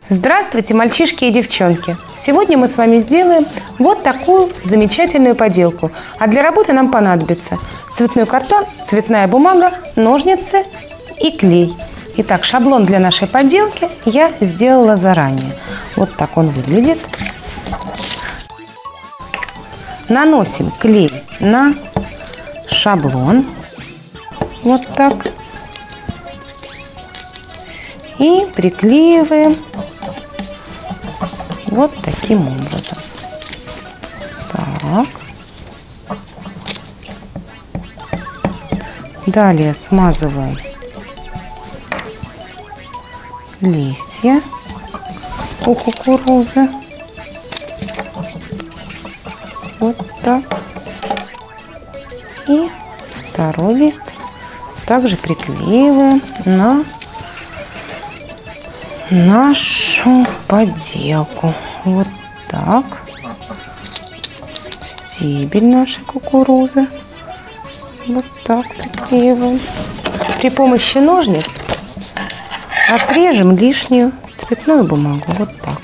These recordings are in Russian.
Здравствуйте, мальчишки и девчонки! Сегодня мы с вами сделаем вот такую замечательную поделку. А для работы нам понадобится цветной картон, цветная бумага, ножницы и клей. Итак, шаблон для нашей поделки я сделала заранее. Вот так он выглядит. Наносим клей на шаблон. Вот так. И приклеиваем вот таким образом. Так. Далее смазываем листья у кукурузы. Вот так. И второй лист также приклеиваем на нашу поделку. Вот так. Стебель нашей кукурузы. Вот так приклеиваем. При помощи ножниц отрежем лишнюю цветную бумагу. Вот так.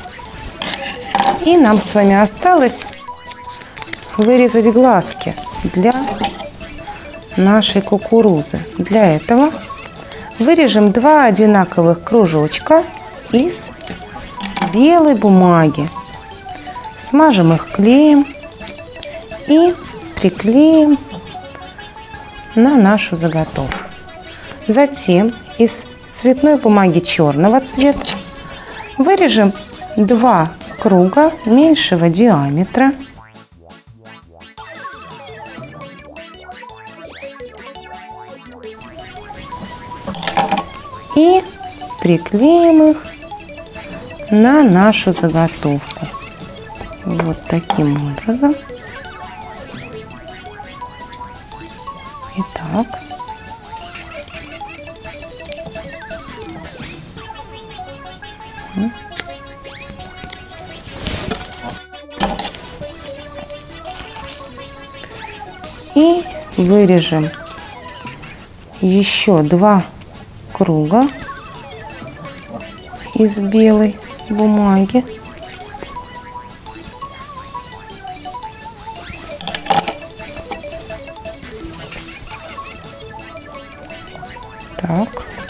И нам с вами осталось вырезать глазки для нашей кукурузы. Для этого вырежем два одинаковых кружочка из белой бумаги. Смажем их клеем и приклеим на нашу заготовку. Затем из цветной бумаги черного цвета вырежем два круга меньшего диаметра. И приклеим их на нашу заготовку. Вот таким образом. Итак. И вырежем еще два круга из белой бумаги. Так.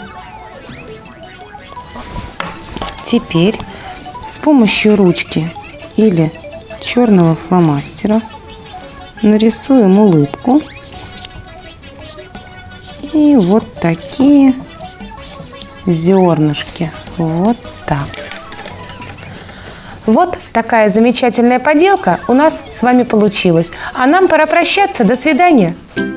Теперь с помощью ручки или черного фломастера нарисуем улыбку. И вот такие зернышки. Вот так. Вот такая замечательная поделка у нас с вами получилась. А нам пора прощаться. До свидания.